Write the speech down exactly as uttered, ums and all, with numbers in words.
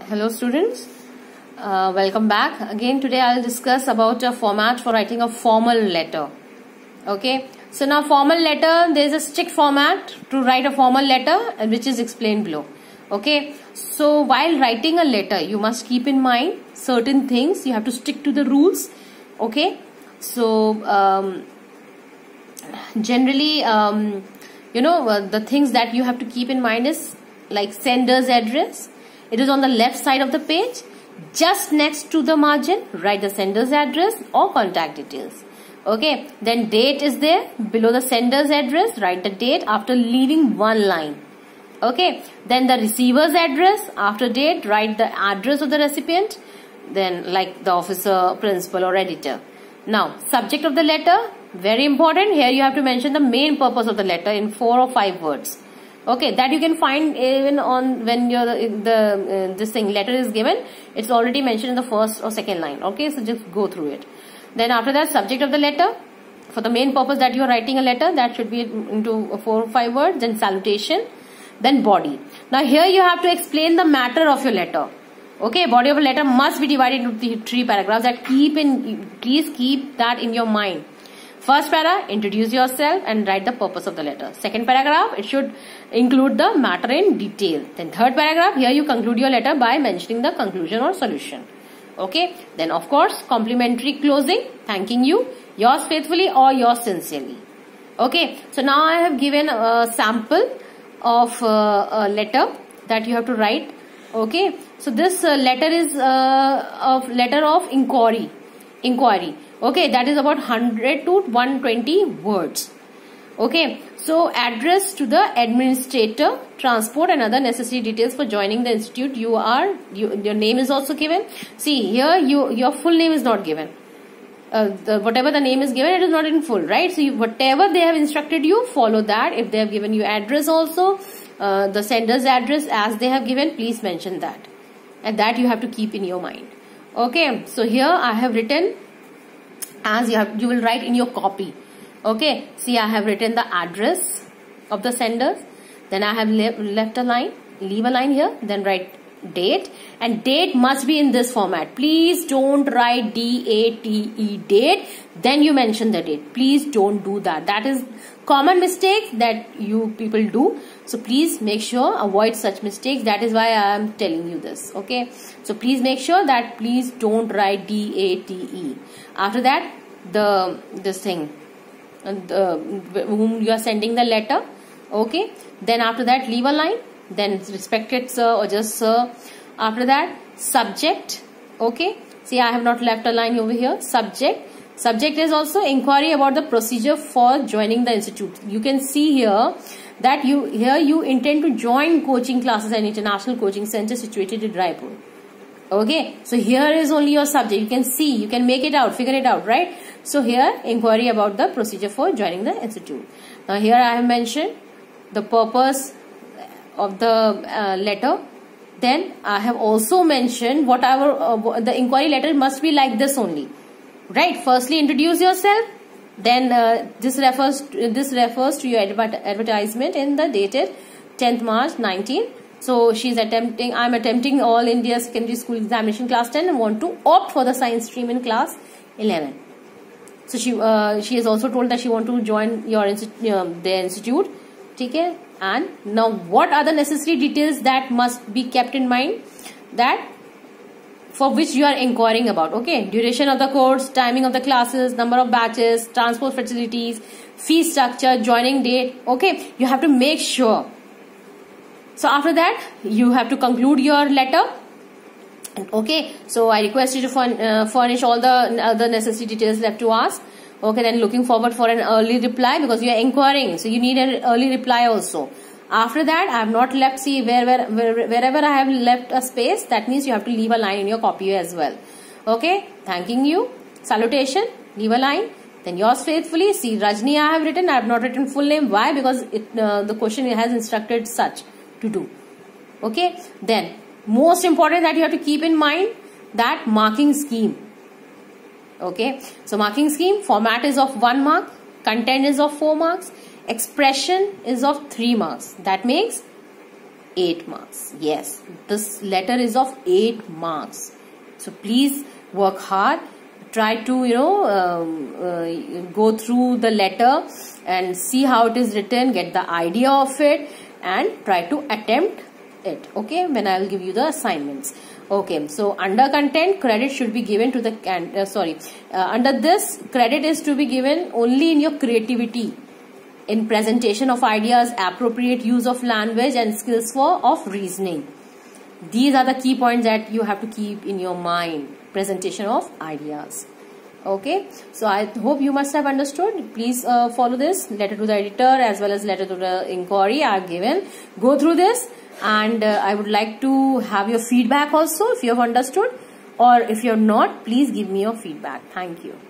Hello students, uh, welcome back again. Today I'll discuss about a format for writing a formal letter. Okay, so now formal letter, there is a strict format to write a formal letter which is explained below. Okay, so while writing a letter you must keep in mind certain things. You have to stick to the rules. Okay, so um, generally um, you know uh, the things that you have to keep in mind is like sender's address. It is on the left side of the page. Just next to the margin, write the sender's address or contact details. Okay, then date is there. Below the sender's address, write the date after leaving one line. Okay, then the receiver's address. After date, write the address of the recipient. Then like the officer, principal or editor. Now, subject of the letter, very important. Here you have to mention the main purpose of the letter in four or five words. Okay, that you can find even on when your the uh, this thing letter is given. It's already mentioned in the first or second line. Okay, so just go through it. Then after that, subject of the letter, for the main purpose that you are writing a letter, that should be into four or five words. Then salutation, then body. Now here you have to explain the matter of your letter. Okay, body of a letter must be divided into three paragraphs. That keep in please keep that in your mind. First para, introduce yourself and write the purpose of the letter. Second paragraph, it should include the matter in detail. Then third paragraph, here you conclude your letter by mentioning the conclusion or solution. Okay. Then of course, complimentary closing, thanking you, yours faithfully or yours sincerely. Okay. So now I have given a sample of uh, a letter that you have to write. Okay. So this uh, letter is uh, of letter of inquiry. Inquiry. Okay, that is about one hundred to one hundred twenty words. Okay, so address to the administrator, transport and other necessary details for joining the institute. You are, you, your name is also given. See, here you your full name is not given. Uh, the, whatever the name is given, it is not in full, right? So you, whatever they have instructed you, follow that. If they have given you address also, uh, the sender's address as they have given, please mention that. And that you have to keep in your mind. Okay, so here I have written as you have, you will write in your copy. Okay, see, I have written the address of the senders. Then I have le left a line, leave a line here, then write date. And date must be in this format. Please don't write D A T E, date. Then you mention the date. Please don't do that. That is common mistake that you people do. So please make sure, avoid such mistakes. That is why I am telling you this. Okay, so please make sure that please don't write D A T E. After that, the this thing, the, whom you are sending the letter. Okay, then after that, leave a line. Then respected sir or just sir. After that, subject. Okay, see, I have not left a line over here. Subject. Subject is also inquiry about the procedure for joining the institute. You can see here that you here you intend to join coaching classes and international coaching center situated in Raipur. Okay, so here is only your subject. You can see, you can make it out, figure it out, right? So here, inquiry about the procedure for joining the institute. Now here I have mentioned the purpose of the uh, letter. Then I have also mentioned whatever uh, the inquiry letter must be like this only, right? Firstly, introduce yourself. Then uh, this refers to, this refers to your adver advertisement in the dated tenth March nineteen. So she's attempting, I'm attempting All India Secondary School Examination class ten and want to opt for the science stream in class eleven. So she uh, she has also told that she want to join your uh, their institute. Okay? And now what are the necessary details that must be kept in mind, that for which you are inquiring about? Okay, duration of the course, timing of the classes, number of batches, transport facilities, fee structure, joining date. Okay, you have to make sure. So after that, you have to conclude your letter. Okay, so I request you to furn uh, furnish all the other necessary details left to ask. Okay, then looking forward for an early reply because you are inquiring. So you need an early reply also. After that, I have not left, see, where, where, where, wherever I have left a space, that means you have to leave a line in your copy as well. Okay, thanking you, salutation, leave a line. Then yours faithfully, see, Rajni I have written, I have not written full name. Why? Because it, uh, the question has instructed such to do. Okay, then most important that you have to keep in mind, that marking scheme. Okay, so marking scheme, format is of one mark, content is of four marks, expression is of three marks. That makes eight marks. Yes, this letter is of eight marks. So please work hard. Try to, you know, um, uh, go through the letter and see how it is written, get the idea of it, and try to attempt it. Okay, when I will give you the assignments. Okay, so under content, credit should be given to the, uh, sorry, uh, under this, credit is to be given only in your creativity, in presentation of ideas, appropriate use of language, and skills for of reasoning. These are the key points that you have to keep in your mind. Presentation of ideas. Okay, so I hope you must have understood. Please uh, follow this letter to the editor as well as letter to the inquiry I have given. Go through this, and uh, I would like to have your feedback also if you have understood, or if you are not, please give me your feedback. Thank you.